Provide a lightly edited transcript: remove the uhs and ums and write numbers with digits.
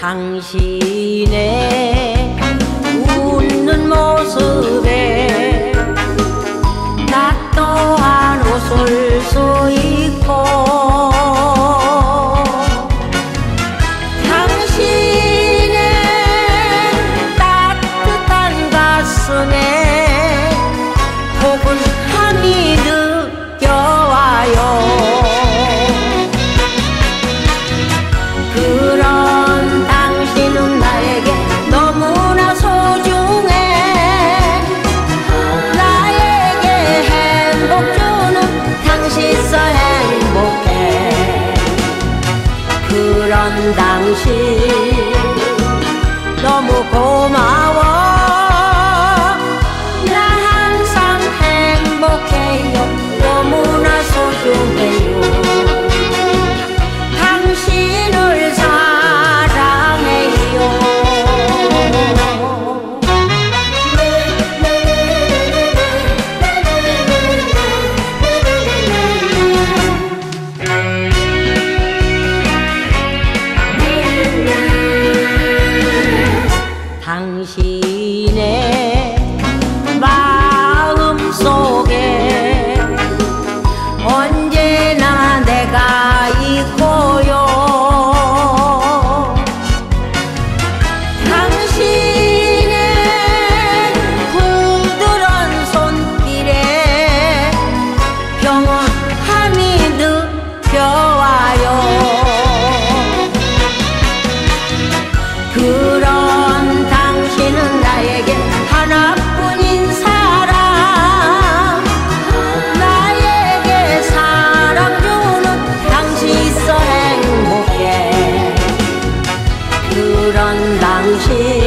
당신의 웃는 모습에 나 또한 웃을 수 있고 당신의 따뜻한 가슴에 포근함이 느껴와요. 그런 당신은 나에게 너무나 소중해. 나에게 행복 주는 당신서 행복해. 그런 당신 너무 고마워. 나 항상 행복해요. 너무나 소중해요. 당신을 사랑해요. 당신의 마음 속에 언제나 내가 있고요. 당신의 부드러운 손길에 평온함이 느껴와요. 그런 당신은 나에게 하나뿐인 사랑, 나에게 사랑 주는 당신 있어 행복해. 그런 당신